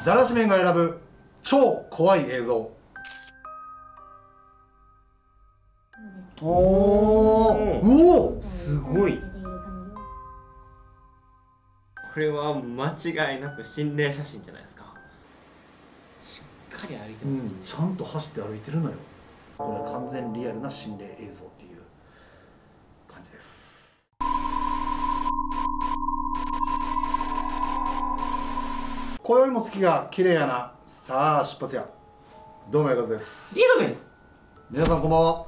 だらし面が選ぶ超怖い映像。おお、 すごい。これは間違いなく心霊写真じゃないですか。しっかり歩いてますね、 ちゃんと走って歩いてるのよ。これは完全リアルな心霊映像っていう感じです。今宵も月が綺麗やな。さあ出発や。どうもやかずです。 リードです。 皆さんこんばんは。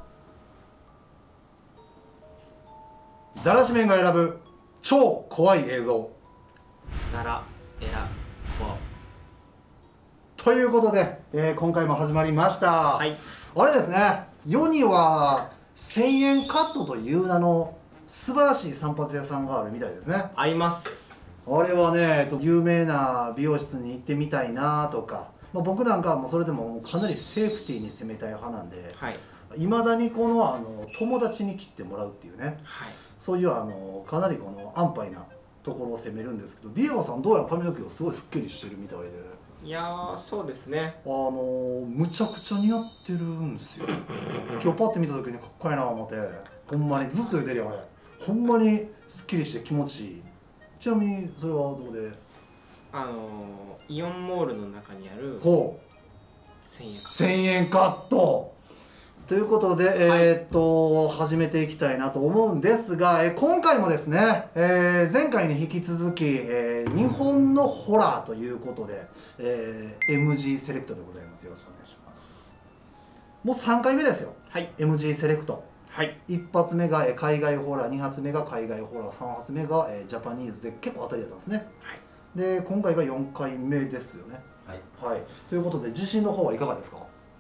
だらし面が選ぶ超怖い映像。 だらえらこということで、今回も始まりました。 はい。 あれですね、世には1000円カットという名の素晴らしい散髪屋さんがあるみたいですね。 あります。 あれはね、有名な美容室に行ってみたいなとか、僕なんかはもうそれでもかなりセーフティーに攻めたい派なんで、 はい。 いまだにこの友達に切ってもらうっていうね、 はい。 そういうかなりこの安牌なところを攻めるんですけど、ディエゴさんどうやら髪の毛をすごいすっきりしてるみたいで、 いやー、そうですね。 むちゃくちゃ似合ってるんですよ。今日パッて見た時にかっこいいなと思って、ほんまにずっと言ってるよ俺。ほんまにすっきりして気持ちいい。ちなみにそれはどこで？ イオンモールの中にあるほう、 1000 1000円カットということで、始めていきたいなと思うんですが、今回もですね、前回に引き続き、日本のホラーということで、MG セレクトでございます。よろしくお願いします。もう3回目ですよ。 はい。 MG セレクト。 はい。 1発目が海外ホラー、2発目が海外ホラー、3発目がジャパニーズで結構当たりだったんですね。 はい。 で今回が4回目ですよね。 はい、 はい、ということで自信の方はいかがですか？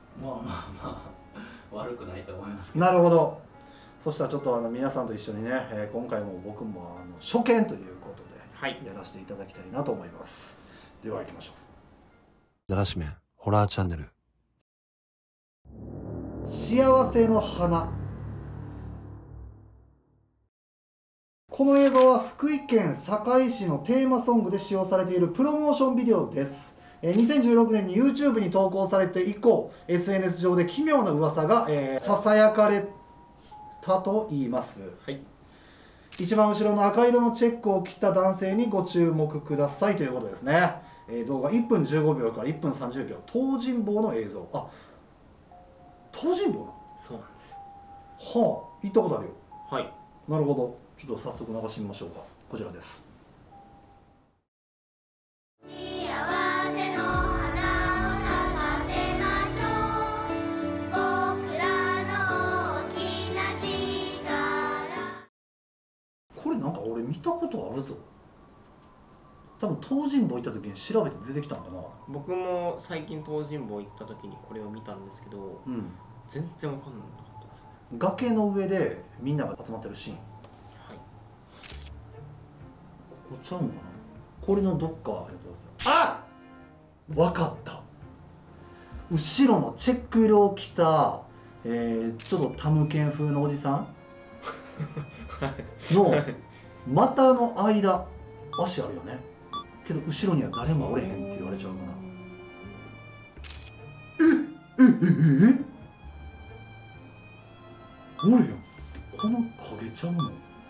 悪くないと思いますけど。 なるほど。そしたらちょっと皆さんと一緒にね、今回も僕も初見ということで、 はい、 やらせていただきたいなと思います。では行きましょう。 だらし面ホラーチャンネル。 幸せの花。この映像は福井県坂井市のテーマソングで使用されているプロモーションビデオです。2016年に YouTube に投稿されて以降、 SNS 上で奇妙な噂が、ささやかれたと言います。 はい、 一番後ろの赤色のチェックを着た男性にご注目くださいということですね。動画1分15秒から1分30秒、東尋坊の映像。あ、東尋坊な。 そうなんですよ。 はあ、行ったことあるよ。 はい。 なるほど。ちょっと早速流してみましょうか。こちらです。これなんか俺見たことあるぞ。多分東尋坊行った時に調べて出てきたんかな。 僕も最近東尋坊行った時にこれを見たんですけど、 うん、 全然わかんなかったですね。 崖の上でみんなが集まってるシーン。 はい。 こっちゃうのかな。これのどっかやってますよ。あ、わかった。後ろのチェック色を着た、ちょっとタムケン風のおじさんの股の間、足あるよね。けど後ろには誰もおれへんって言われちゃうかな。おるよ。この影ちゃうの。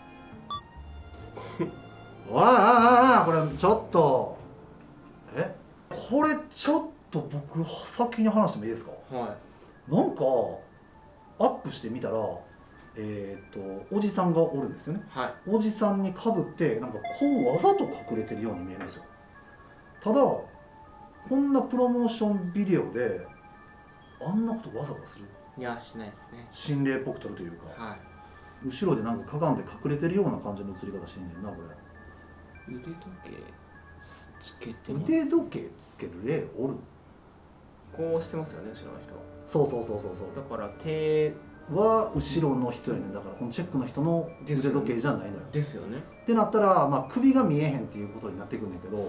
ああ、これちょっと、これちょっと僕先に話してもいいですか？ はなんかアップしてみたら、おじさんがおるんですよね。 い。はい。 おじさんにかぶってなんかこうわざと隠れてるように見えるんですよ。ただこんなプロモーションビデオであんなことわざわざする？ いや、しないですね。 心霊っぽく撮るというか、 は後ろでなんかかがんで隠れてるような感じの映り方してんねんなこれ。 い。腕時計つけてます。 腕時計つける霊おる？ こうしてますよね、後ろの人。 そうそうそうそうそう。 だから手は後ろの人やねん。だからこのチェックの人の腕時計じゃないのよ。 ですよね。 ってなったら、首が見えへんっていうことになってくるんだけど、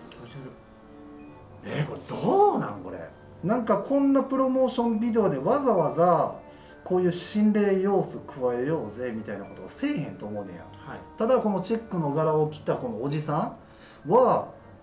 これどうなんこれ。なんかこんなプロモーションビデオでわざわざこういう心霊要素加えようぜみたいなことをせえへんと思うねや。 はい。 ただこのチェックの柄を着たこのおじさんは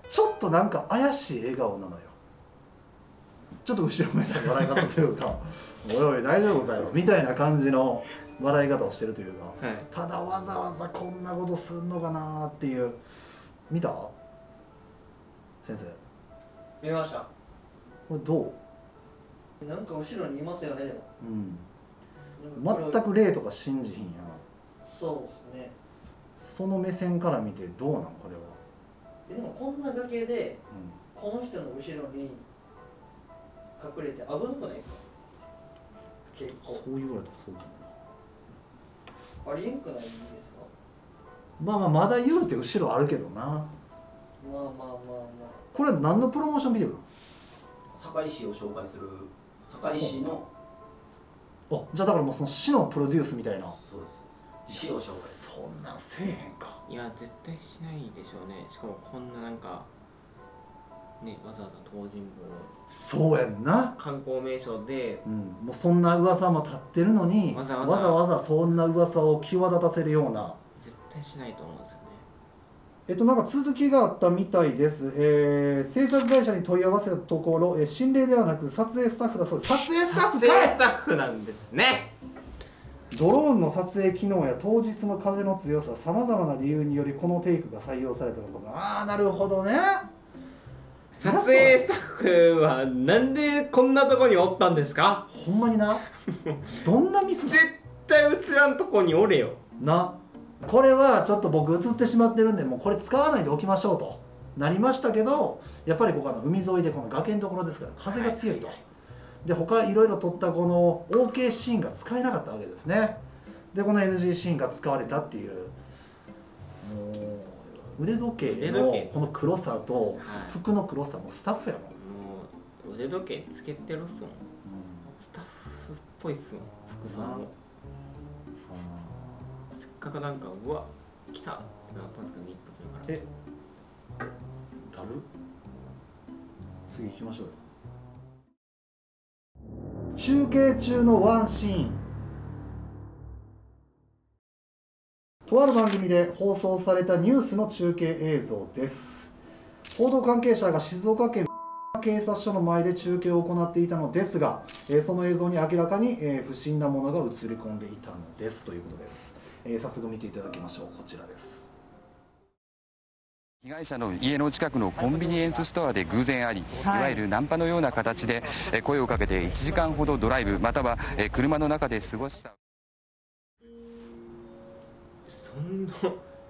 ちょっとなんか怪しい笑顔なのよ。ちょっと後ろめたい笑い方というかおいおい大丈夫かよみたいな感じの笑い方をしてるというか、 はい、 ただわざわざこんなことすんのかなっていう。見た先生？ 見ました。 これどう？なんか後ろにいますよね、でも。 全く霊とか信じひんやん。 そうですね。 その目線から見てどうなんこれは。 でもこんな崖で、この人の後ろに隠れて危なくないですか？結構。 そう言われたらそうかもな。 ありえんくないんですか？ まだ言うて後ろあるけどな。 まあ。 これ何のプロモーションビデオなの？ 堺市を紹介する堺市の。 あ、じゃあだからもうその市のプロデュースみたいな。 そうです。市を紹介する。 そんなんせえへんか。 いや絶対しないでしょうね。しかもこんななんかね、わざわざ東尋坊、 そうやんな。 観光名所で、 もうそんな噂も立ってるのにわざわざそんな噂を際立たせるような。 絶対しないと思うんですよね。 なんか続きがあったみたいです。制作会社に問い合わせたところ、心霊ではなく撮影スタッフだそうです。撮影スタッフかい。 撮影スタッフなんですね。 ドローンの撮影機能や当日の風の強さ、さまざまな理由によりこのテイクが採用されたのか。ああ、なるほどね。 撮影スタッフはなんでこんなとこにおったんですか？ ほんまにな。どんなミス？ 絶対映らんとこにおれよな。これはちょっと僕映ってしまってるんで、もうこれ使わないでおきましょうとなりましたけど、やっぱりここ海沿いでこの崖のところですから風が強いと、で他いろいろ撮ったこの OK シーンが使えなかったわけですね。でこの NG シーンが使われたっていう、もう腕時計のこの黒さと服の黒さもスタッフやもん。 もう腕時計つけてるっすもん、スタッフっぽいっすもん、服装も。せっかくなんかうわ来たってなったんですけど、一発目からだる。次行きましょうよ。中継中のワンシーン。とある番組で放送されたニュースの中継映像です。報道関係者が静岡県警察署の前で中継を行っていたのですが、その映像に明らかに不審なものが映り込んでいたのですということです。早速見ていただきましょう。こちらです。 被害者の家の近くのコンビニエンスストアで偶然あり、いわゆるナンパのような形で声をかけて1時間ほどドライブまたは車の中で過ごした。 そんな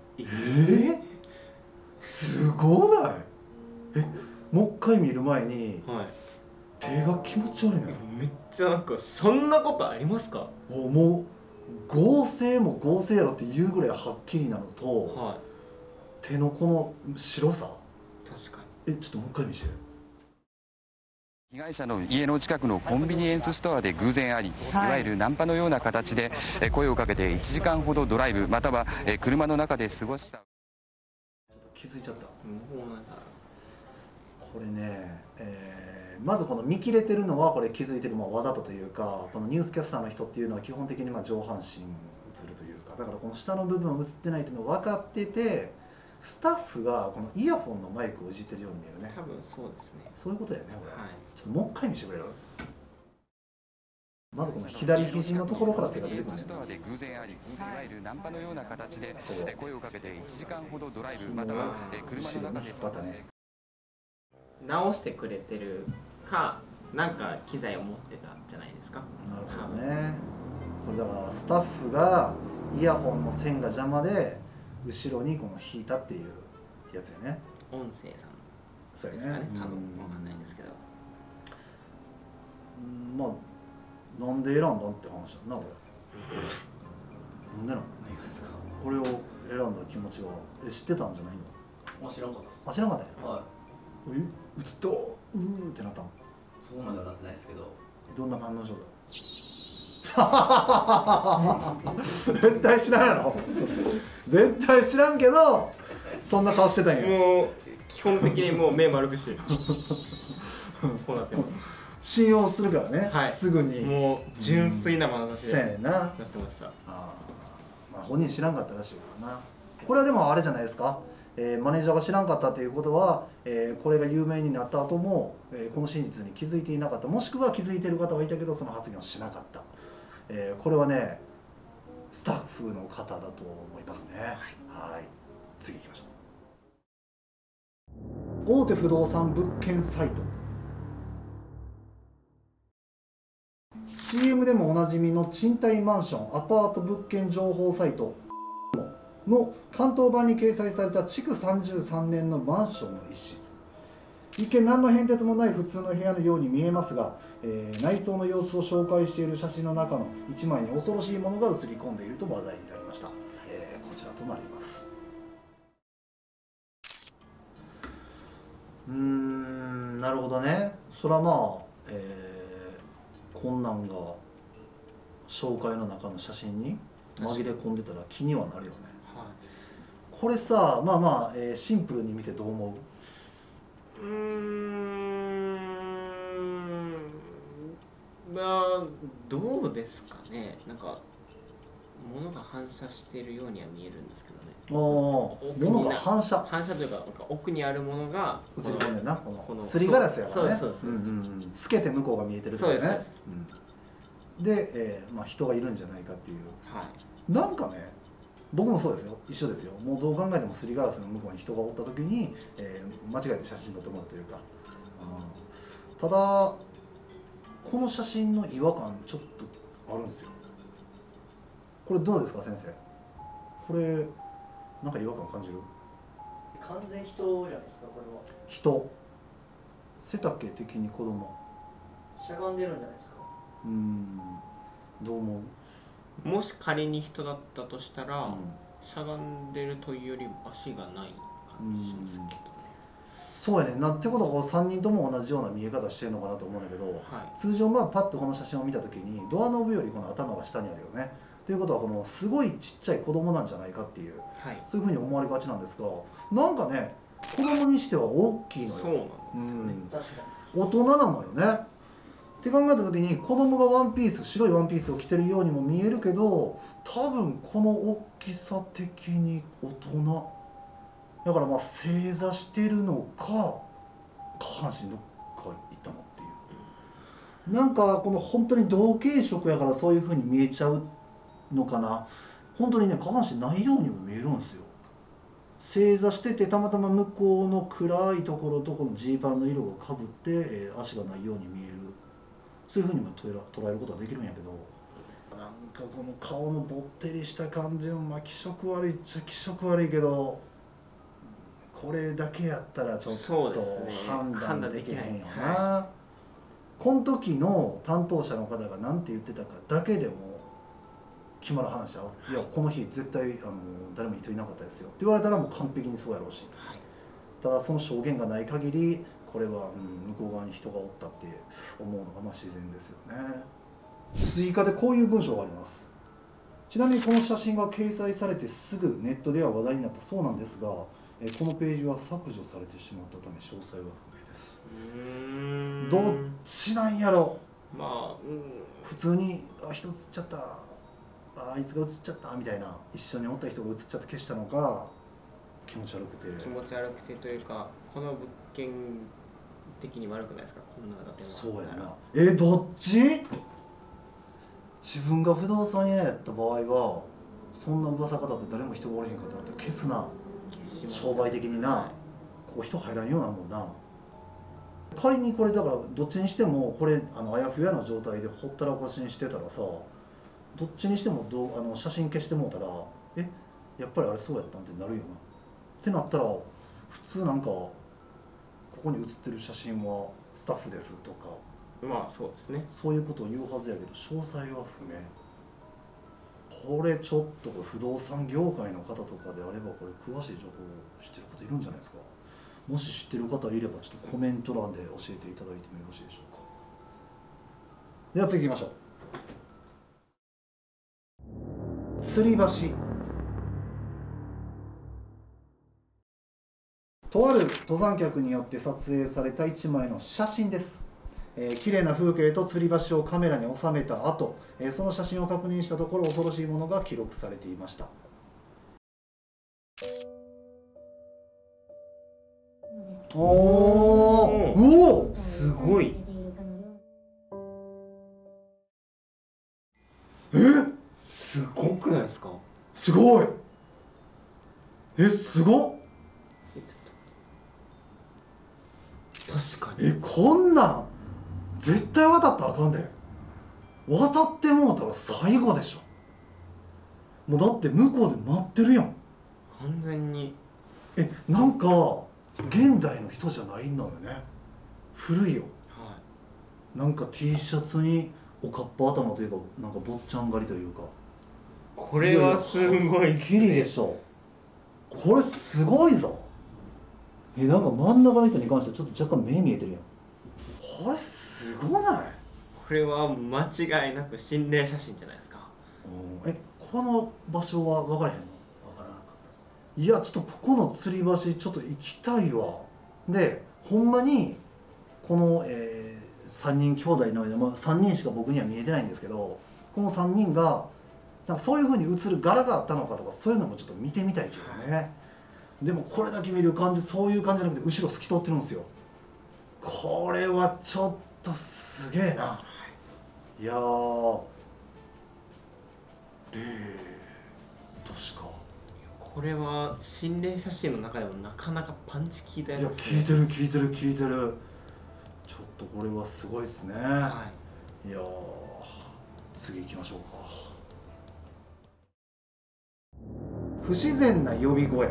すごない？もう一回見る前に、手が気持ち悪いのよ。 めっちゃなんかそんなことありますか？ もう合成も合成やろっていうぐらいはっきりなのと、手のこの白さ。 確かに。 ちょっともう一回見せて。 被害者の家の近くのコンビニエンスストアで偶然あり、いわゆるナンパのような形で声をかけて1時間ほどドライブまたは車の中で過ごした。 ちょっと気づいちゃった。 もうなんかこれね、まずこの見切れてるのはこれ気づいてる、わざとというか、このニュースキャスターの人っていうのは基本的に上半身映るというか、だからこの下の部分映ってないっていうの分かってて、スタッフがこのイヤホンのマイクをいじってるように見えるね。 多分そうですね。 そういうことだよね、これ。 はい。 ちょっともう一回見せてくれる？まずこの左肘のところから手が出てくる。 ストアで偶然あり、いわゆるナンパのような形で声をかけて1時間ほどドライブまたは車の中で過ごした。 直してくれてるか、なんか機材を持ってたんじゃないですか。 なるほどね。これだからスタッフがイヤホンの線が邪魔で後ろにこの引いたっていうやつやね。 音声さんそうですかね。 やね。 多分わかんないんですけど。 なんで選んだんって話だな、これ。なんでなの？これを選んだ気持ちは知ってたんじゃないの？ 知らなかったです。 あ、知らなかったよ。 はい。 映ったってなったの？ そこまではなってないですけど。 どんな反応しようか。絶対知らんやろ。絶対知らんけどそんな顔してたんや。 もう基本的にもう目丸くしてる。こうなってます。 信用するからね、すぐに。 もう純粋な眼差しでそうやねんな。 なってました。 本人知らんかったらしいからな。これはでもあれじゃないですか。 マネージャーが知らんかったということは、これが有名になった後も、この真実に気づいていなかった、もしくは気づいている方がいたけどその発言をしなかった、これはねスタッフの方だと思いますね。はい、次行きましょう。大手不動産物件サイト、 CM でもおなじみの賃貸マンションアパート物件情報サイトの関東版に掲載された築33年のマンションの一室、一見何の変哲もない普通の部屋のように見えますが、内装の様子を紹介している写真の中の1枚に恐ろしいものが写り込んでいると話題になりました。こちらとなります。なるほどね。それはまあ、こんなんが紹介の中の写真に紛れ込んでたら気にはなるよね。これさ、まあまあ、シンプルに見てどう思う？ まあどうですかね。なんか物が反射しているようには見えるんですけどね。 物が反射というか、なんか奥にあるものが映り込んでるな。ここのすりガラスやからね。 そう透けて向こうが見えてるからね。 そうです。 で、まあ人がいるんじゃないかっていう。 はい。 なんかね、僕もそうですよ。一緒ですよ。もうどう考えてもすりガラスの向こうに人がおった時に、間違えて写真撮ってもらうというか。ただこの写真の違和感ちょっとあるんですよ。これどうですか先生？これなんか違和感感じる？ 完全人じゃないですかこれは。 人。背丈的に子供。 しゃがんでるんじゃないですか。 どう思う？ もし仮に人だったとしたら、しゃがんでるというより足がない感じしますけど。 そうやね。なんてことはこう3人とも同じような見え方してるのかなと思うんだけど、通常まあパッとこの写真を見た時にドアノブよりこの頭が下にあるよね。ということはこのすごいちっちゃい子供なんじゃないかっていう、そういうふうに思われがちなんですが、なんかね子供にしては大きいのよ。 そうなんですよね。 確か大人なのよね。って考えた時に子供がワンピース、白いワンピースを着てるようにも見えるけど、多分この大きさ的に大人だから、まあ正座してるのか下半身どっか行ったのっていう、なんかこの本当に同系色やからそういう風に見えちゃうのかな。本当にね下半身ないようにも見えるんですよ。正座しててたまたま向こうの暗いところとこのジーパンの色がかぶって、足がないように見える、そういう風にも捉えることはできるんやけど、なんかこの顔のぼってりした感じも、まあ気色悪いっちゃ気色悪いけど、これだけやったらちょっと判断できへんよな。この時の担当者の方が何て言ってたかだけでも決まる話や。いやこの日絶対誰も人いなかったですよって言われたらもう完璧にそうやろうし、ただその証言がない限りこれは、向こう側に人がおったって思うのがまあ自然ですよね。追加でこういう文章があります。ちなみにこの写真が掲載されてすぐネットでは話題になったそうなんですが、このページは削除されてしまったため詳細は不明です。どっちなんやろ。 まあ、 普通に人映っちゃった、あいつが映っちゃったみたいな、一緒におった人が映っちゃって消したのか、気持ち悪くてというか、この物件的に悪くないですか、こんな建物。 そうやな。どっち？自分が不動産屋やった場合はそんな噂方って誰も人がおれへんかってなったら消すな。商売的にな、ここ人入らんようなもんな。仮にこれだからどっちにしてもこれあやふやな状態でほったらかしにしてたらさ、どっちにしても写真消してもうたらやっぱりあれそうやったんってなるよな。ってなったら普通なんかここに写ってる写真はスタッフですとか、 まあそうですね、 そういうことを言うはずやけど詳細は不明。これちょっと不動産業界の方とかであればこれ詳しい情報を知ってる方いるんじゃないですか。もし知ってる方いればちょっとコメント欄で教えていただいてもよろしいでしょうか。では次行きましょう。吊り橋。とある登山客によって撮影された1枚の写真です。綺麗な風景と吊り橋をカメラに収めた後、その写真を確認したところ恐ろしいものが記録されていました。 おお、うお、 すごい。すごくないですか？ すごい。すごっ。 ちょっと確かに。 こんなん絶対渡ったらあかんで。渡ってもうたら最後でしょ。もうだって向こうで待ってるやん。 完全に。 なんか現代の人じゃないのよね。古いよ。 はなんか T シャツにおかっぱ頭というか、なんか坊ちゃん狩りというか。 これはすごいっすきりでね。 しょ。これすごいぞ。なんか真ん中の人に関してはちょっと若干目見えてるやん。これすごない？ これは間違いなく心霊写真じゃないですか。 この場所は分からへんの？ 分からなかったです。 いや、ちょっとここの吊り橋ちょっと行きたいわ。でほんまにこの、3人兄弟の間、3人しか僕には見えてないんですけど、この3人がなんかそういう風に映る柄があったのかとか、そういうのもちょっと見てみたいけどね。でもこれだけ見る感じ、そういう感じじゃなくて後ろ透き通ってるんですよ。これはちょっとすげえな。いやー、霊としか。 これは心霊写真の中でもなかなかパンチ効いたやいや、 つですね。 聞いてる聞いてる聞いてる。ちょっとこれはすごいですね。 はい。 いやー、次行きましょうか。不自然な呼び声。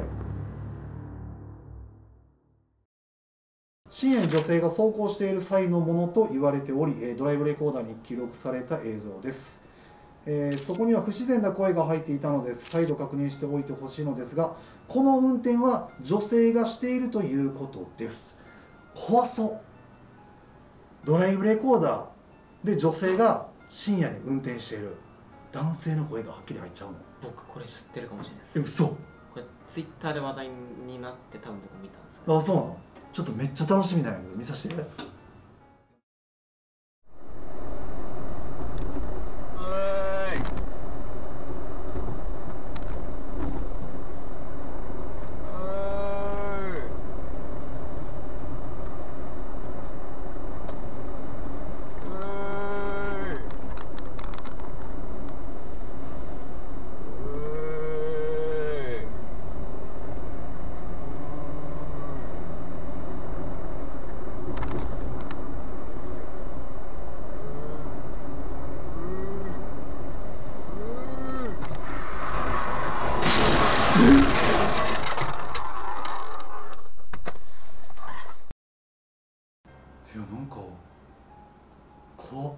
深夜に女性が走行している際のものと言われており、ドライブレコーダーに記録された映像です。そこには不自然な声が入っていたので再度確認しておいてほしいのですが、この運転は女性がしているということです。怖そう。ドライブレコーダーで女性が深夜に運転している。男性の声がはっきり入っちゃうの。 僕これ知ってるかもしれないです。 嘘。 これツイッターで話題になって多分僕見たんですけど。 あ、そうなの。ちょっとめっちゃ楽しみなんやけど見させて。いや、なんか怖っ。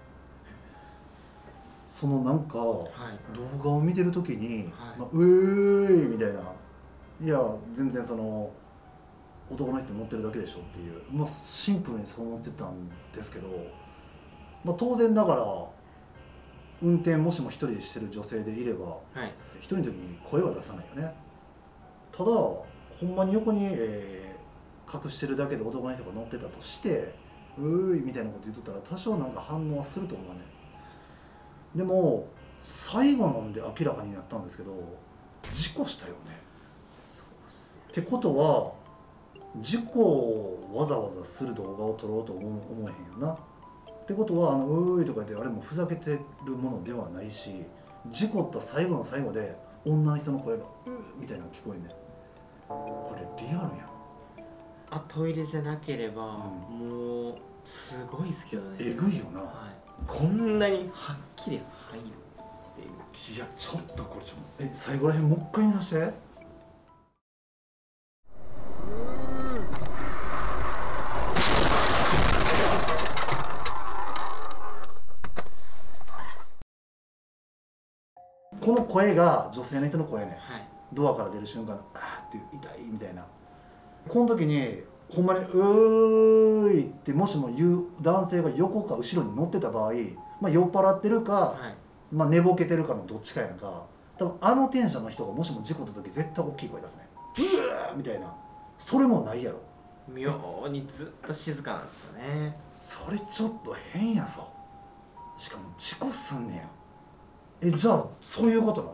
そのなんか動画を見てる時に「うーい」みたいな「いや全然その男の人乗ってるだけでしょ」っていう、シンプルにそう思ってたんですけど、当然ながら運転もしも一人でしてる女性でいれば、一人の時に声は出さないよね。ただほんまに横に、隠してるだけで男の人が乗ってたとして「うーい」みたいなこと言っとったら多少なんか反応はすると思うね。でも最後飲んで明らかになったんですけど、事故したよね。 そうっすね。 ってことは事故をわざわざする動画を撮ろうと思えへんよな。ってことはうーいとか言ってあれもふざけてるものではないし、事故った最後の最後で女の人の声が「うー」みたいなの聞こえんねん。これリアルやん。 トイレじゃなければ、もうすごいですけどね。 えぐいよな。 こんなにはっきり入るっていう。 いや、ちょっとこれ最後らへんもう一回見させて。この声が女性の人の声ね。ドアから出る瞬間「あー」っていう「痛い」みたいな。この時にほんまに「うーい」ってもしも言う男性が横か後ろに乗ってた場合、酔っ払ってるか、寝ぼけてるかのどっちかやんか。多分テンションの人がもしも事故った時絶対大きい声出すね。うわーみたいな。それもないやろ。 妙にずっと静かなんですよね。 それちょっと変やぞ。しかも事故すんねや。じゃあそういうことなの？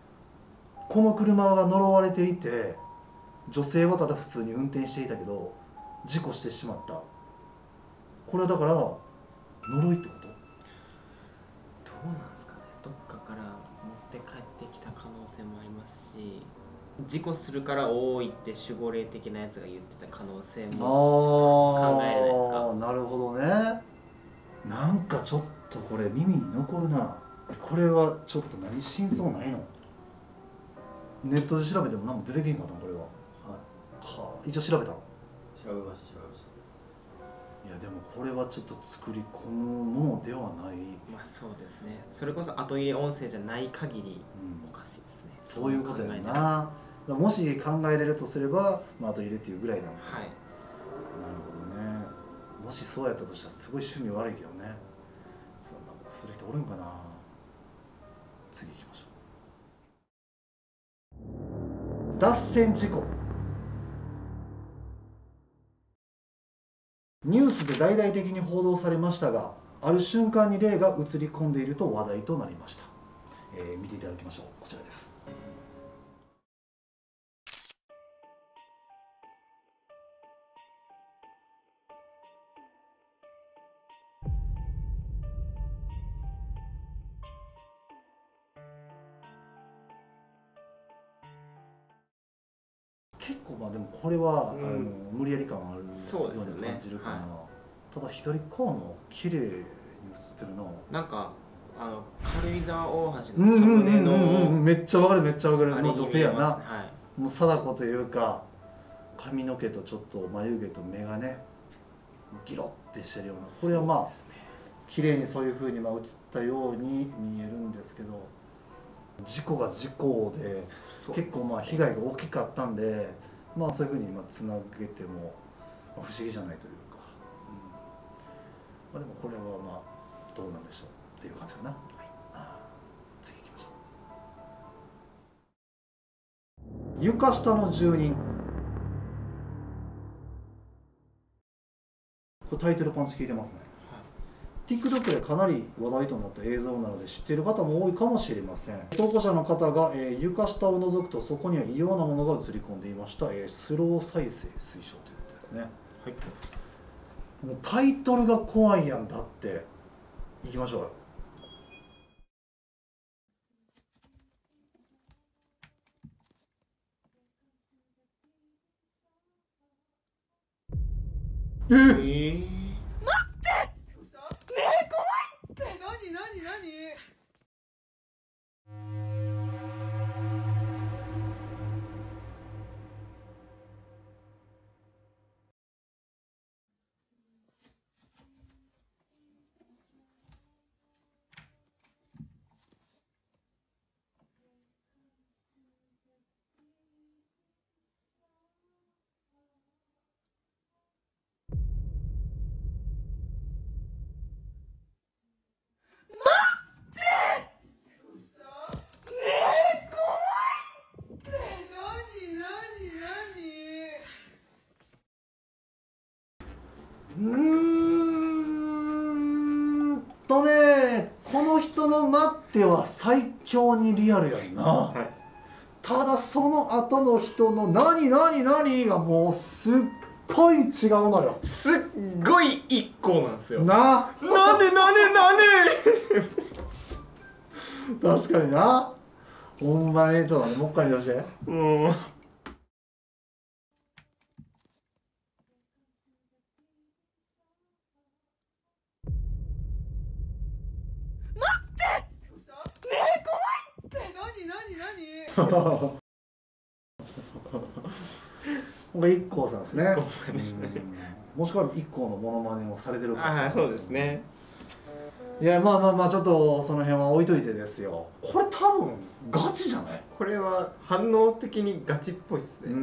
この車が呪われていて女性はただ普通に運転していたけど、 事故してしまった。これはだから呪いってこと？ どうなんですかね。どっかから持って帰ってきた可能性もありますし、事故するから多いって守護霊的なやつが言ってた可能性も考えれないですか？ なるほどね。なんかちょっとこれ耳に残るな。これはちょっと何真相ないの？ネットで調べても何も出てけんかったのこれは。はあ、一応調べたの？ 調べました。 いやでもこれはちょっと作り込むものではない。 まあそうですね。それこそ後入れ音声じゃない限りおかしいですね。 そういうことやな。もし考えれるとすれば、まあ、後入れっていうぐらいなの。 はい。 なるほどね。もしそうやったとしたらすごい趣味悪いけどね。そんなことする人おるんかな。次行きましょう。脱線事故。ニュースで大々的に報道されましたが、ある瞬間に霊が映り込んでいると話題となりました。見ていただきましょう。こちらです。結構まあでもこれは、無理やり感あるように感じるかな。ただ左側の綺麗に映ってるな。 なんか軽井沢大橋のサムネのめっちゃわかるめっちゃわかるの女性やな。 はい、 もう貞子というか髪の毛とちょっと眉毛と目がねギロってしてるような。これはまあ綺麗にそういう風にまあ映ったように見えるんですけど、事故が事故で結構まあ被害が大きかったんで、まあそういう風につなげても不思議じゃないというか、まあでもこれはまあどうなんでしょうっていう感じかな。次行きましょう。床下の住人。これタイトルパンチ効いてますね。TikTok でかなり話題となった映像なので知っている方も多いかもしれません。投稿者の方が、床下を覗くとそこには異様なものが映り込んでいました。スロー再生推奨ということですね。はい、もうタイトルが怖いやん。だっていきましょうよ。この人の待っては最強にリアルやんな。はい、ただその後の人の何がもうすっごい違うのよ。 すっごい一個なんですよ。 なんで確かにな。ほんまにちょっともう一回出して。これIKKOさんですね。もしくはIKKOのモノマネをされてるか。 そうですね。 いやまあちょっとその辺は置いといてですよ。これ多分ガチじゃない？ これは反応的にガチっぽいですね。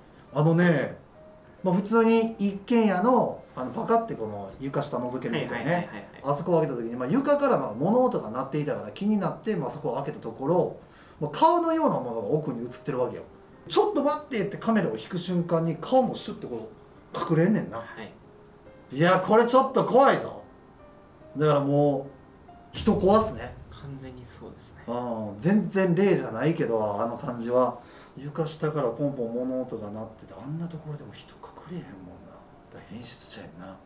普通に一軒家のパカってこの床下覗けるところね、あそこを開けた時に、床から物音が鳴っていたから気になって、そこを開けたところ顔のようなものが奥に映ってるわけよ。ちょっと待ってってカメラを引く瞬間に顔もシュッとこう隠れんねんな。いやこれちょっと怖いぞ。だからもう人壊すね。 完全にそうですね。 全然霊じゃないけど、あの感じは床下からポンポン物音が鳴ってて、あんなところでも人隠れへんもんな。 演出者やんな。うん、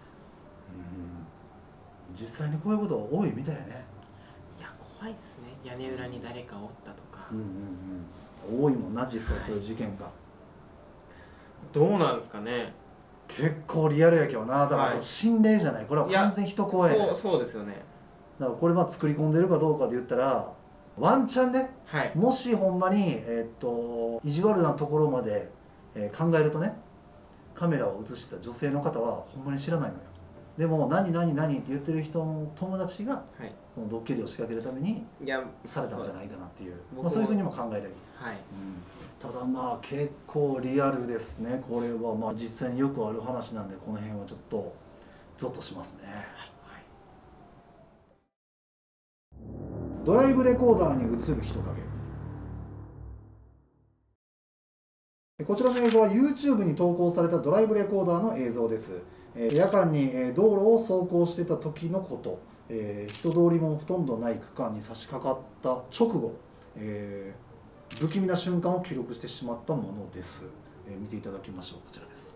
実際にこういうこと多いみたいやね。 いや怖いっすね。屋根裏に誰かおったとか。 多いもんな実際そういう事件が。 どうなんですかね。 結構リアルやけどな。だからその心霊じゃない、これは完全人怖い。 そうですよね。 だからこれ作り込んでるかどうかで言ったらワンチャンね、もしほんまに意地悪なところまで考えるとね、カメラを映した女性の方はほんまに知らないのよ。でも何何何って言ってる人の友達がこのドッキリを仕掛けるためにされたんじゃないかなっていう、そういうふうにも考えられる。ただまあ結構リアルですね。これはまあ実際によくある話なんで、この辺はちょっとゾッとしますね。ドライブレコーダーに映る人影。こちらの映像は YouTube に投稿されたドライブレコーダーの映像です。夜間に道路を走行してた時のこと、人通りもほとんどない区間に差し掛かった直後、不気味な瞬間を記録してしまったものです。見ていただきましょう。こちらです。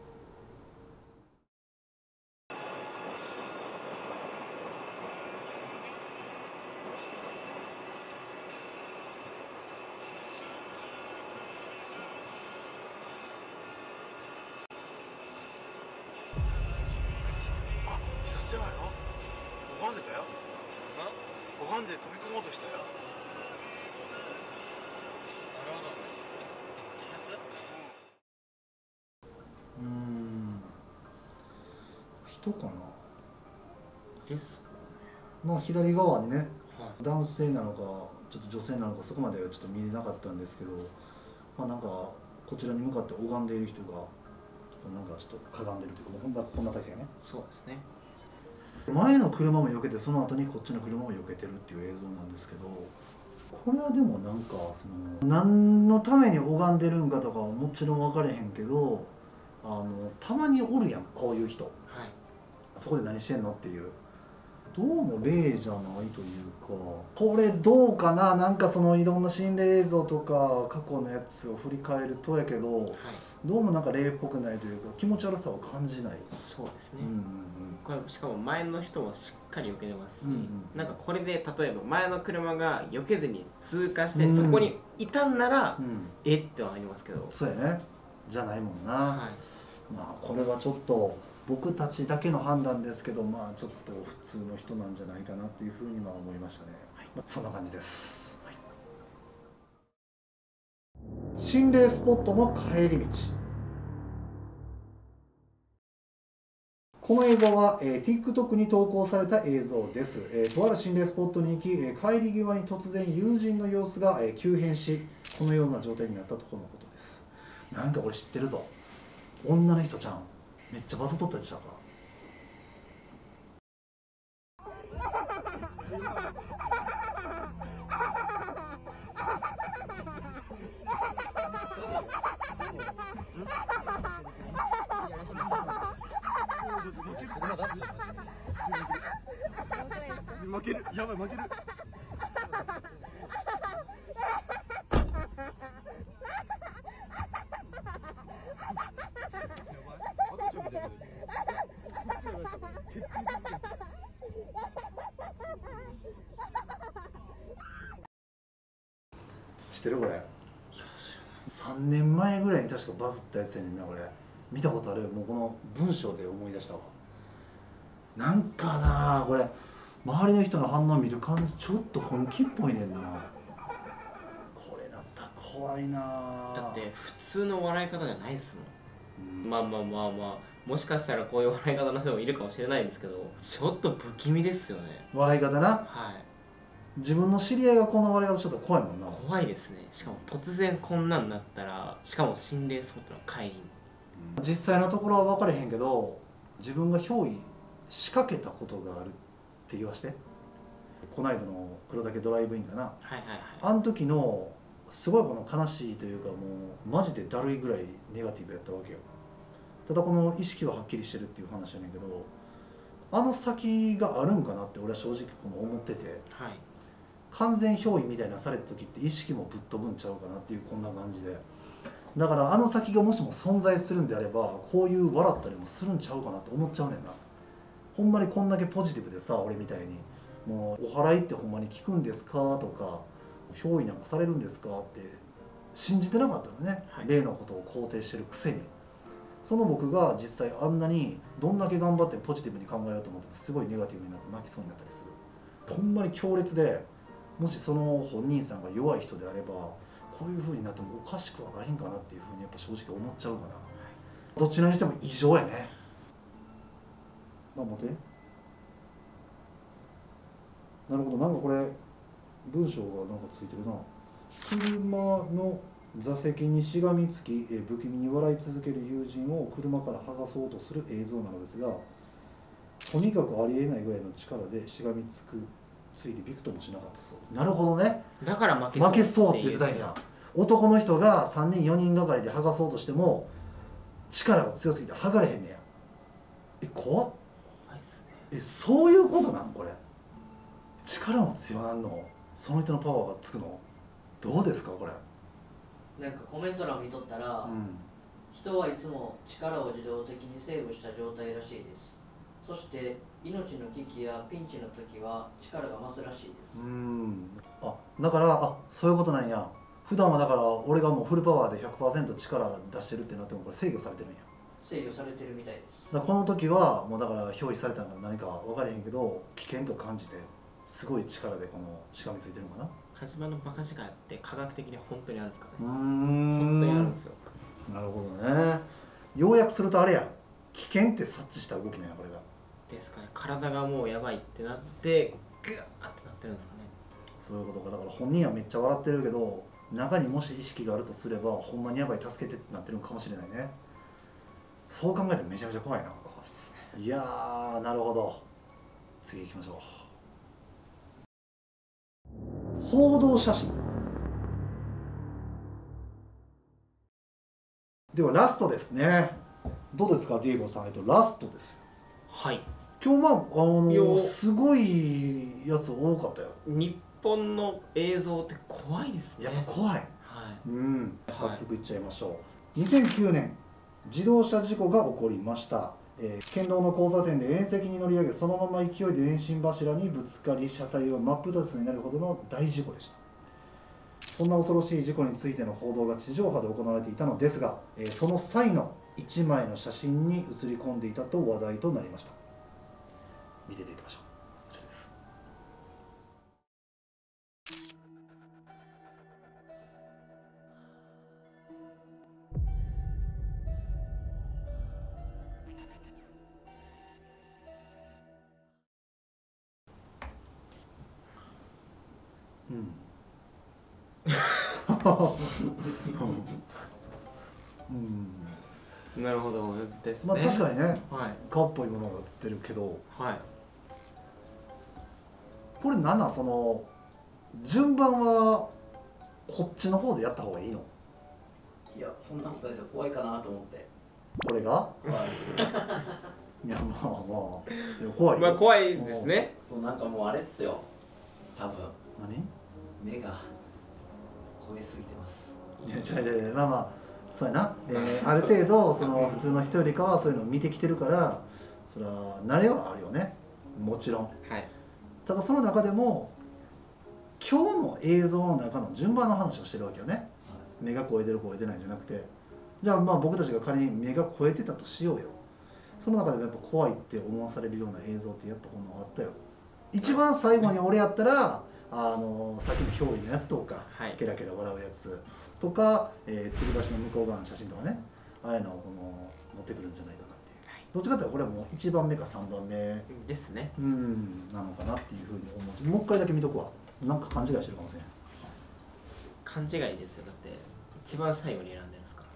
拝んで飛び込もうとしたよ。なるほど。自殺？ 人かな。 ですかね。 まあ左側にね、男性なのかちょっと女性なのかそこまではちょっと見れなかったんですけど、まあなんかこちらに向かって拝んでいる人がなんかちょっとかがんでるというか、もうほんとこんな体勢ね。そうですね。前の車も避けて、その後にこっちの車も避けてるっていう映像なんですけど、これはでもなんか何のために拝んでるんかとかはもちろん分かれへんけど、たまにおるやんこういう人、そこで何してんのっていう、どうも霊じゃないというか、これどうかな。なんかいろんな心霊映像とか過去のやつを振り返るとやけど、どうもなんか霊っぽくないというか気持ち悪さを感じない。 そうですね。これしかも前の人もしっかり避けてますし、なんかこれで例えば前の車が避けずに通過してそこにいたんなら、えってはありますけど、 そうやね、じゃないもんな。まあこれはちょっと僕たちだけの判断ですけど、まあちょっと普通の人なんじゃないかなっていうふうには思いましたね。そんな感じです。心霊スポットの帰り道。この映像は、TikTok に投稿された映像です。とある心霊スポットに行き、帰り際に突然友人の様子が、急変し、このような状態になったところのことです。なんかこれ知ってるぞ。女の人ちゃん。めっちゃバズっとったでしたか。 負ける、やばい負ける。 知ってるこれ。3年前ぐらいに確かバズったやつやねんな。これ見たことある。もうこの文章で思い出したわ。なんかな、これ周りの人の反応見る感じちょっと本気っぽいねんな。これだったら怖いな。 だって普通の笑い方じゃないですもん。まあもしかしたらこういう笑い方の人もいるかもしれないんですけど、ちょっと不気味ですよね。 笑い方な。自分の知り合いがこの笑い方ちょっと怖いもんな。 怖いですね。しかも突然こんなんなったら、しかも心霊スポットの帰りに。 実際のところは分かれへんけど、自分が憑依仕掛けたことがあるって言わして。こないだの黒岳ドライブインかな。あの時のすごいこの悲しいというか、もうマジでだるいぐらいネガティブやったわけよ。ただこの意識ははっきりしてるっていう話やねんけど、あの先があるんかなって俺は正直思ってて、完全憑依みたいなされた時って意識もぶっ飛ぶんちゃうかなっていう、こんな感じでだからあの先がもしも存在するんであればこういう笑ったりもするんちゃうかなって思っちゃうねんな。ほんまにこんだけポジティブでさ、俺みたいにもう「お祓いってほんまに効くんですか?」とか「憑依なんかされるんですか?」って信じてなかったのね、 はい霊のことを肯定してるくせに。その僕が実際あんなにどんだけ頑張ってポジティブに考えようと思ってもすごいネガティブになって泣きそうになったりする。ほんまに強烈で、もしその本人さんが弱い人であればこういう風になってもおかしくはないんかなっていう風にやっぱ正直思っちゃうかな。どちらにしても異常やね。まあ持て。なるほど、なんかこれ文章がなんかついてるな。車の座席にしがみつき不気味に笑い続ける友人を車から剥がそうとする映像なのですが、とにかくありえないぐらいの力でしがみついてびくともしなかったそうです。なるほどね。 だから負けそうって言ってたんや。男の人が3人4人がかりで剥がそうとしても力が強すぎて剥がれへんねや。怖っ。 怖いですね。 そういうことなんこれ。力も強なんの、その人のパワーがつくの。どうですかこれ。 なんかコメント欄見とったら、人はいつも力を自動的にセーブした状態らしいです。そして命の危機やピンチの時は力が増すらしいです。 あ、だからそういうことなんや。普段はだから俺がもうフルパワーで 100% 力出してるってなってもこれ制御されてるんや。 制御されてるみたいです。 だからこの時はもうだから憑依されたのが何か分からへんけど危険と感じてすごい力でこのしがみついてるのかな。 火事場のバカ力って科学的に本当にあるんですかね。本本当にあるんですよ。 なるほどね。要約するとあれや、危険って察知した動きなんやこれが。 ですかね。体がもうやばいってなってグワーってなってるんですかね。 そういうことか。だから本人はめっちゃ笑ってるけど中にもし意識があるとすればほんまにやばい助けてってなってるのかもしれないね。そう考えたらめちゃめちゃ怖いな。 怖いですね。 いやー、なるほど。次行きましょう。報道写真ではラストですね。どうですかディエゴさん。ラストですよ。 はい。 今日よすごいやつ多かったよ。 日本の映像って怖いですね。 やっぱ怖い。 はい。 早速いっちゃいましょう。2009年自動車事故が起こりました。県道の交差点で縁石に乗り上げそのまま勢いで電信柱にぶつかり車体は真っ二つになるほどの大事故でした。そんな恐ろしい事故についての報道が地上波で行われていたのですが、その際の1枚の写真に写り込んでいたと話題となりました。見ていきましょう。こちらです。 なるほどですね。 まあ確かにね、 はい。 顔っぽいものが映ってるけど、 はい。 これなんなんその順番はこっちの方でやった方がいいの？ いやそんなことないですよ。怖いかなと思って。 これが？ はいいやまあまあいや怖いよ。 まあ怖いですね。 そうなんかもうあれっすよ。多分何？ 目が超えすぎてます。 いや違うまあまあそうやな、ある程度その普通の人よりかはそういうのを見てきてるからそれは慣れはあるよね、もちろん。 はい。 ただその中でも今日の映像の中の順番の話をしてるわけよね。目が超えてる超えてないじゃなくて、じゃあまあ僕たちが仮に目が超えてたとしようよ。その中でもやっぱ怖いって思わされるような映像ってやっぱこのあったよ。一番最後に俺やったらさっきの憑依のやつとか、 はいケラケラ笑うやつとか、吊り橋の向こう側の写真とかね、ああいうのを持ってくるんじゃないかなっていう、どっちかっていうとこれはもう1番目か3番目ですね。 なのかなっていうふうに思う。もう一回だけ見とくわ。なんか勘違いしてるかもしれん。 勘違いですよ。だって一番最後に選んでるんですから。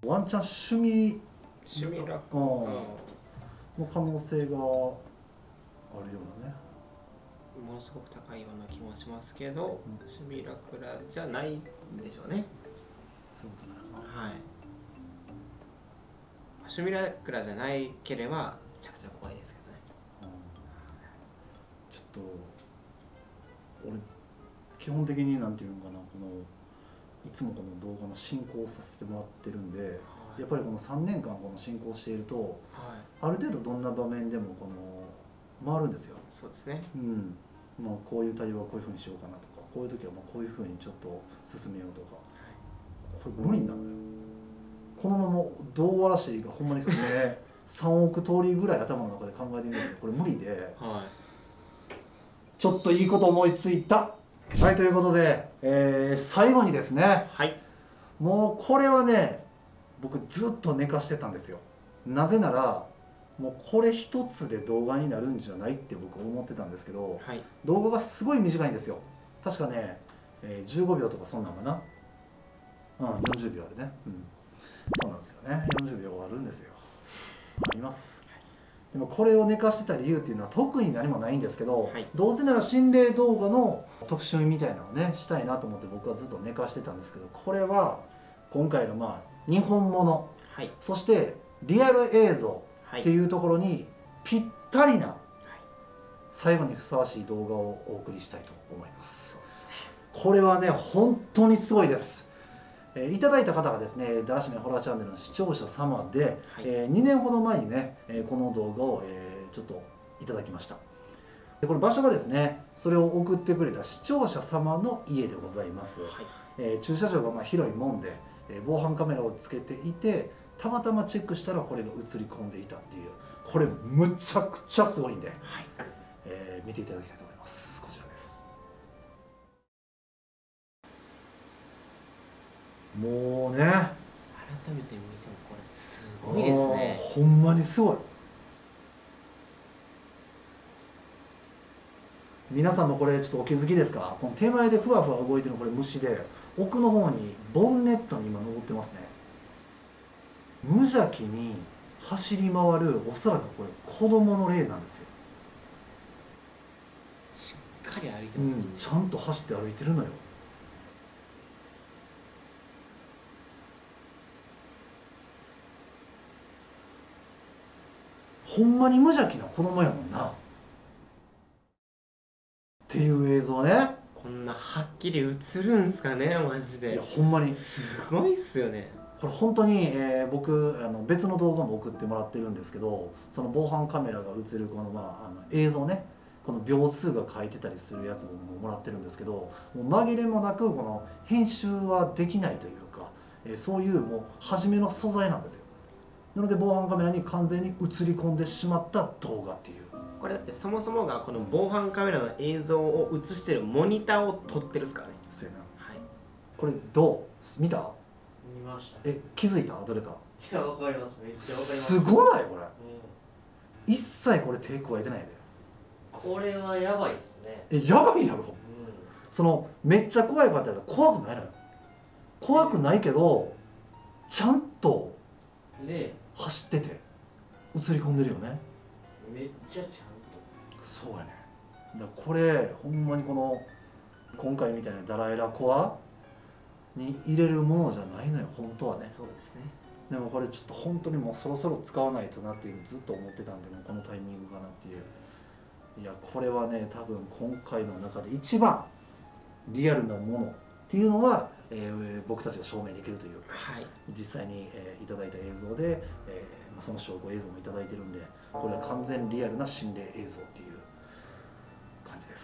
ワンチャン趣味楽の可能性があるようなね。 ものすごく高いような気もしますけど、シミラクラじゃないでしょうね。 そういうことなのかな。 はい。シミラクラじゃないければめちゃくちゃ怖いですけどね。 ちょっと俺基本的になんていうのかな、いつもこの動画の進行をさせてもらってるんで、やっぱりこの3年間この進行していると、ある程度どんな場面でも回るんですよ。 そうですね。 まあこういう対応はこういうふうにしようかなとか、こういう時はまあこういうふうにちょっと進めようとか、これ無理になるのよ。このままどう終わらしていいかほんまに3億通りぐらい頭の中で考えてみるとこれ無理で、ちょっといいこと思いついた。はい、ということで、最後にですね、もうこれはね僕ずっと寝かしてたんですよ。なぜならもうこれ一つで動画になるんじゃないって僕思ってたんですけど、動画がすごい短いんですよ。確かね、15秒とかそんなんかな、40秒あるね、そうなんですよね、40秒あるんですよ、あります。でもこれを寝かしてた理由っていうのは特に何もないんですけど、どうせなら心霊動画の特集みたいなのをねしたいなと思って僕はずっと寝かしてたんですけど、これは今回のまあ日本もの、そしてリアル映像っていうところにぴったりな最後にふさわしい動画をお送りしたいと思います。これはね本当にすごいです。いただいた方がですね、だらしめホラーチャンネルの視聴者様で、2年ほど前にね、この動画を、ちょっといただきました。でこれ場所がですね、それを送ってくれた視聴者様の家でございます。駐車場がまあ広いもんで、防犯カメラをつけていて、たまたまチェックしたらこれが映り込んでいたっていう、これむちゃくちゃすごいんで、見ていただきたいと思います。こちらです。もうね、 改めて見てもこれすごいですね。 ほんまにすごい。皆さんもこれちょっとお気づきですか？この手前でふわふわ動いてるのこれ虫で、奥の方にボンネットに今登ってますね。無邪気に走り回る、おそらくこれ子供の霊なんですよ。 しっかり歩いてますね、 ちゃんと走って歩いてるのよ。ほんまに無邪気な子供やもんなっていう映像ね。 こんなはっきり映るんすかね、マジで。 いやほんまにすごいっすよね。 これ本当に、僕別の動画も送ってもらってるんですけど、その防犯カメラが映るこの、映像ね、この秒数が書いてたりするやつももらってるんですけど、もう紛れもなくこの編集はできないというか、そういうもう初めの素材なんですよ。なので防犯カメラに完全に映り込んでしまった動画っていう。 これだってそもそもがこの防犯カメラの映像を映してるモニターを撮ってるっすからね。 そうやな。これどう見た？ 見ました。 気づいた？どれか。 いや、わかります。めっちゃわかります。 すごないこれ。一切これ手加えてないで。 これはやばいですね。 やばいやろ。そのめっちゃ怖いかって言ったら怖くないのよ。怖くないけどちゃんと走ってて映り込んでるよね。 めっちゃちゃんと。 そうやね。だからこれほんまにこの今回みたいなダラエラコアに入れるものじゃないのよ本当はね。 そうですね。 でもこれちょっと本当にもうそろそろ使わないとなっていうのずっと思ってたんで、もうこのタイミングかなっていう。いやこれはね多分今回の中で一番リアルなものっていうのは、僕たちが証明できるというか、実際に、いただいた映像で、その証拠映像もいただいてるんで、これは完全リアルな心霊映像っていう感じです。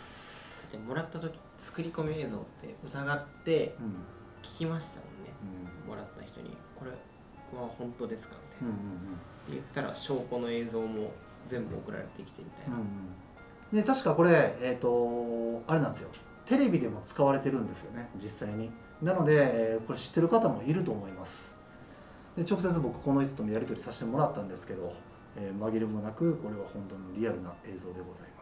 でもらった時作り込み映像って疑って聞きましたもんね、もらった人にこれは本当ですかみたいな、言ったら証拠の映像も全部送られてきてみたいな、 で確かこれあれなんですよ、テレビでも使われてるんですよね実際に。なので、これ知ってる方もいると思います。で直接僕この人ともやり取りさせてもらったんですけど、紛れもなくこれは本当にリアルな映像でございます。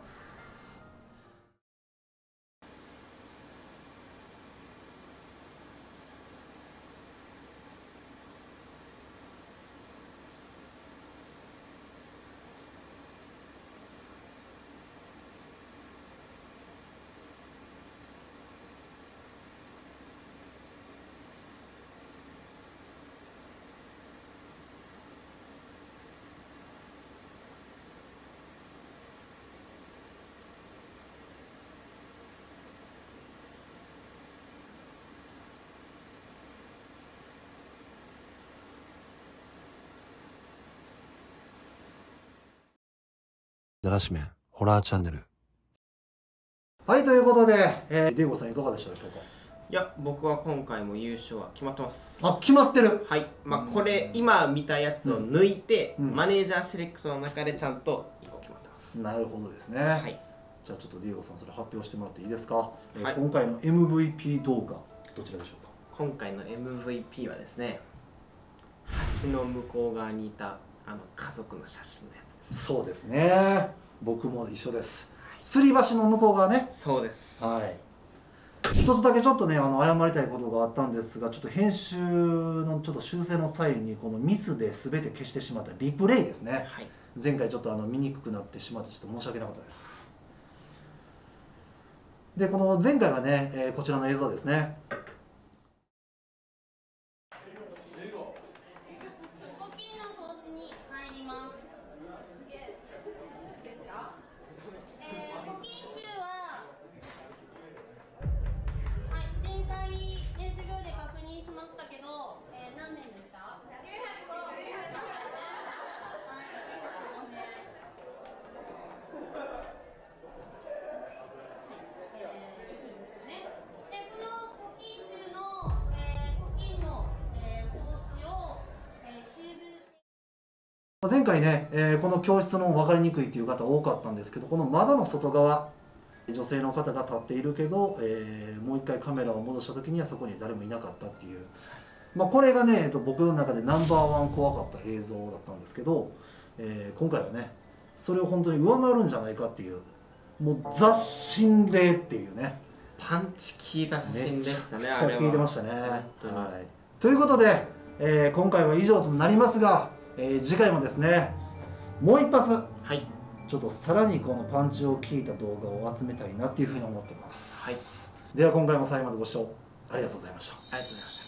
奈良市面ホラーチャンネル。 はい、ということで、ディエゴさんいかがでしたでしょうか。 いや、僕は今回も優勝は決まってます。 あ、決まってる。 はい、これ今見たやつを抜いて、 うん、 マネージャーセレクトの中でちゃんと1個決まってます。 なるほどですね。 はい。 じゃあちょっとディエゴさんそれ発表してもらっていいですか。はい、今回の MVP 動画どちらでしょうか。 今回の MVP はですね、橋の向こう側にいた家族の写真のやつです。 そうですね。僕も一緒です。吊り橋の向こう側ね。 そうです。 はい。一つだけちょっとね謝りたいことがあったんですが、ちょっと編集のちょっと修正の際にこのミスで全て消してしまったリプレイですね。はい、前回ちょっと見にくくなってしまってちょっと申し訳なかったです。でこの前回はね、こちらの映像ですね。前回ね、この教室の分かりにくいっていう方多かったんですけど、この窓の外側女性の方が立っているけど、もう一回カメラを戻した時にはそこに誰もいなかったっていう、これがね、僕の中でナンバーワン怖かった映像だったんですけど、今回はねそれを本当に上回るんじゃないかっていう、もう斬新でっていうね、 パンチ効いた写真でしたね。 めっちゃ効いてましたね。はい、ということで、今回は以上となりますが、次回もですねもう一発、はい、ちょっとさらにこのパンチを効いた動画を集めたいなっていうふうに思ってます。はい、では今回も最後までご視聴ありがとうございました。 ありがとうございました。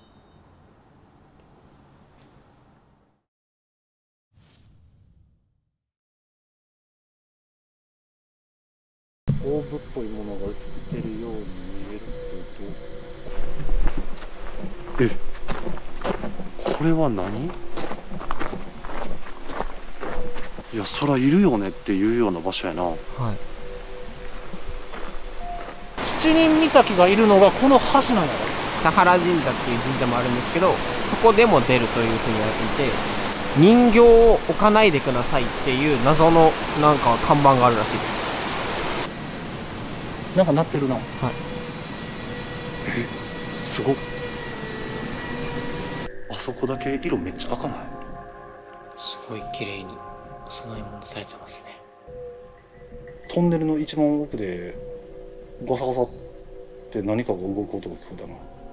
オーブっぽいものが映ってるように見えるけど、 これは何？いや、そらいるよねっていうような場所やな。はい。 七人岬がいるのがこの橋なんやろ。 田原神社っていう神社もあるんですけど、そこでも出るというふうに言われていて、人形を置かないでくださいっていう謎のなんか看板があるらしいです。 なんか鳴ってるな。はい。 すごっ。あそこだけ色めっちゃ赤ない？ すごい綺麗に備え物されてますね。 トンネルの一番奥でガサガサって何かが動く音が聞こえたな。